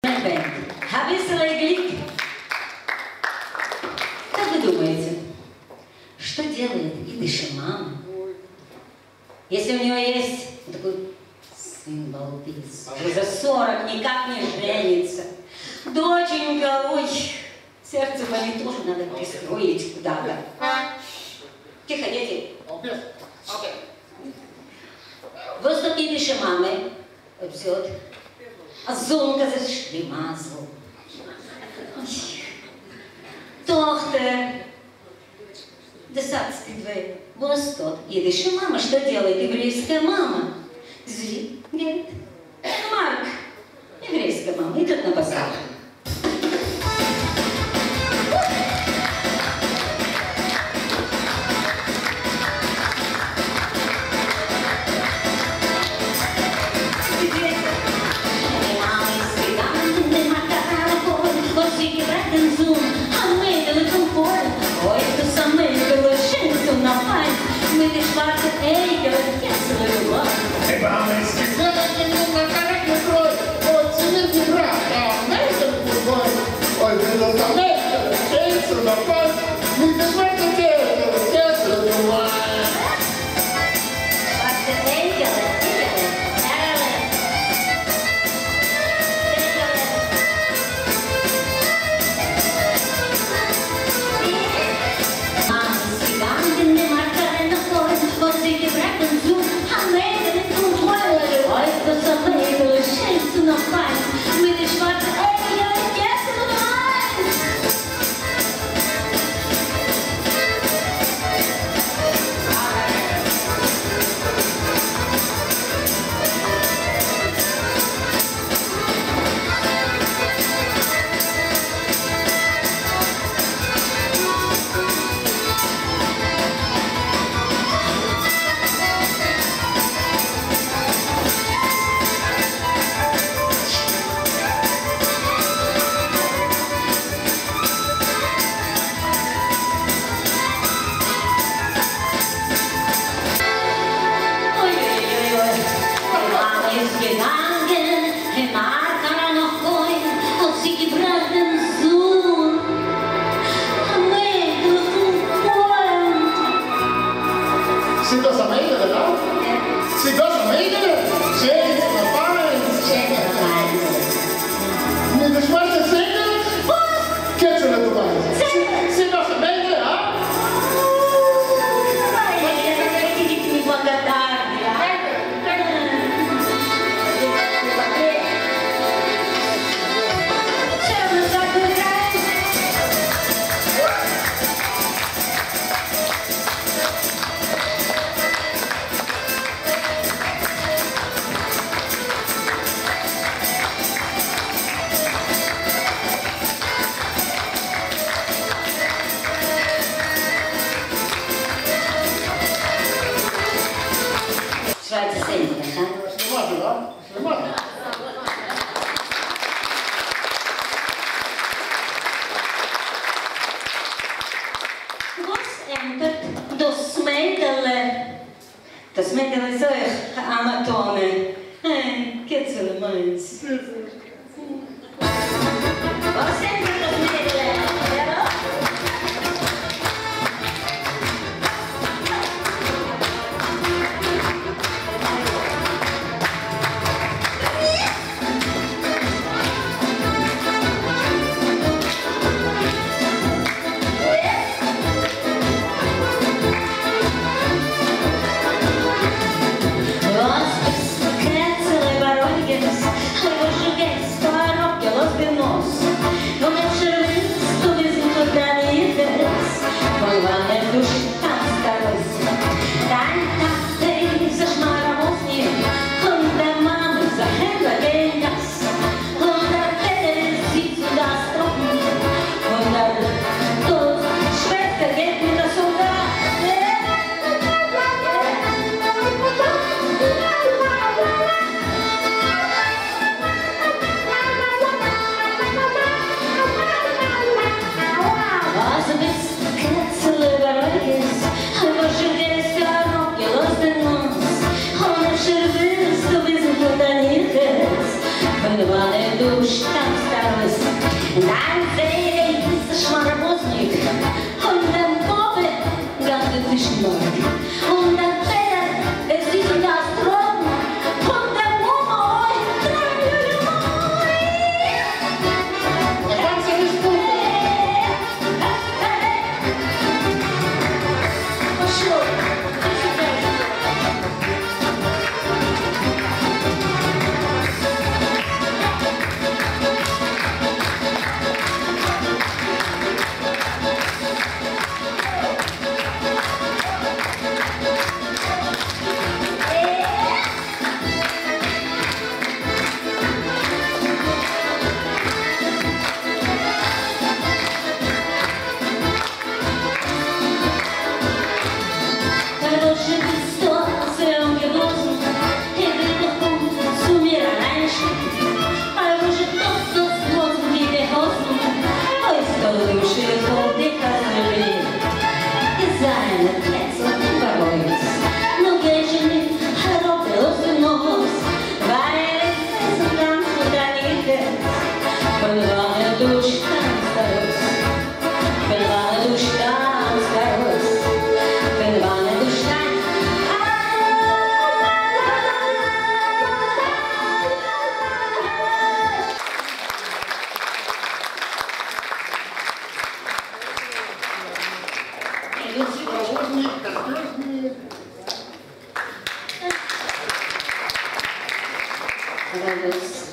Habisselay Глик. Как вы думаете, что делает идыша мама, если у нее есть такой сын балбес, уже за 40 никак не женится? Доченька, ой, сердце болит, тоже надо пристроить куда-то. Тихо, дети. Выступ идыша мамы пьет, а зонка зашли масло. Tochter, десятый Восток. Идыша мама, что делает еврейская мама? Звит, говорит, Марк, еврейская мама, идет на базар. Das Mädel ist euch Amatone. Kitzel meins. Was denkt ihr das Mädel? Ja? Was ist Kätzele bei Reugens? картежник. Радость.